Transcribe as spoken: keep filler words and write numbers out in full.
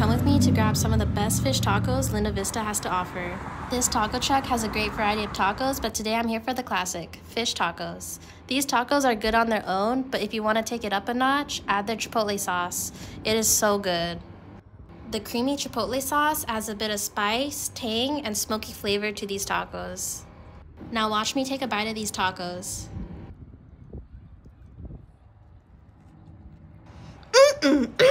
come with me to grab some of the best fish tacos Linda Vista has to offer. This taco truck has a great variety of tacos, but today I'm here for the classic, fish tacos. These tacos are good on their own, but if you want to take it up a notch, add their chipotle sauce. It is so good. The creamy chipotle sauce adds a bit of spice, tang, and smoky flavor to these tacos. Now watch me take a bite of these tacos. Mm-mm-mm.